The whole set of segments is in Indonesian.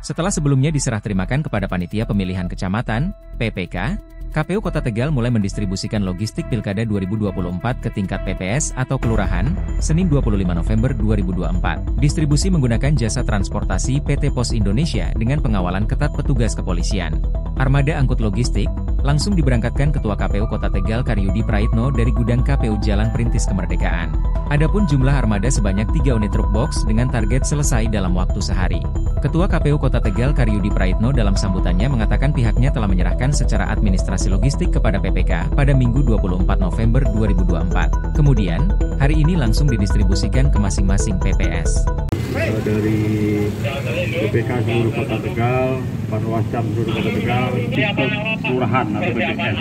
Setelah sebelumnya diserah terimakan kepada Panitia Pemilihan Kecamatan, PPK, KPU Kota Tegal mulai mendistribusikan logistik Pilkada 2024 ke tingkat PPS atau Kelurahan, Senin 25 November 2024. Distribusi menggunakan jasa transportasi PT Pos Indonesia dengan pengawalan ketat petugas kepolisian. Armada angkut logistik langsung diberangkatkan Ketua KPU Kota Tegal Karyudi Praitno dari gudang KPU Jalan Perintis Kemerdekaan. Adapun jumlah armada sebanyak 3 unit truk box dengan target selesai dalam waktu sehari. Ketua KPU Kota Tegal Karyudi Praitno dalam sambutannya mengatakan pihaknya telah menyerahkan secara administrasi logistik kepada PPK pada Minggu 24 November 2024. Kemudian, hari ini langsung didistribusikan ke masing-masing PPS. Dari PPK seluruh Kota Tegal, Panwascam seluruh Kota Tegal, sistem kelurahan atau PPS.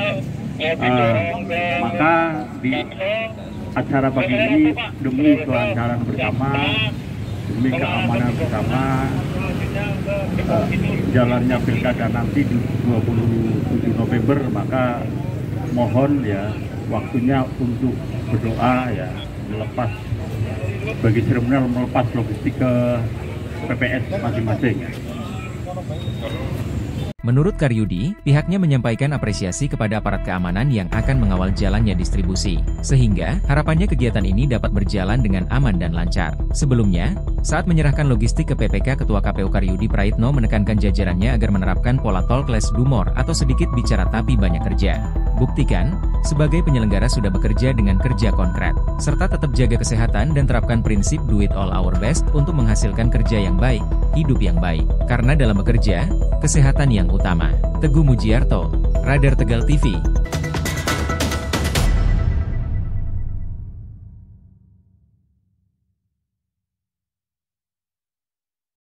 Maka di acara pagi ini demi kelancaran bersama, demi keamanan bersama, jalannya pilkada nanti di 27 November, maka mohon ya waktunya untuk berdoa ya, melepas bagi seremonial, melepas logistik ke PPS masing-masing ya. Menurut Karyudi, pihaknya menyampaikan apresiasi kepada aparat keamanan yang akan mengawal jalannya distribusi, sehingga harapannya kegiatan ini dapat berjalan dengan aman dan lancar. Sebelumnya, saat menyerahkan logistik ke PPK, Ketua KPU Karyudi Praitno menekankan jajarannya agar menerapkan pola talk less do more atau sedikit bicara tapi banyak kerja. Buktikan, sebagai penyelenggara sudah bekerja dengan kerja konkret, serta tetap jaga kesehatan dan terapkan prinsip do it all our best untuk menghasilkan kerja yang baik, hidup yang baik. Karena dalam bekerja, kesehatan yang utama. Teguh Mujiarto, Radar Tegal TV.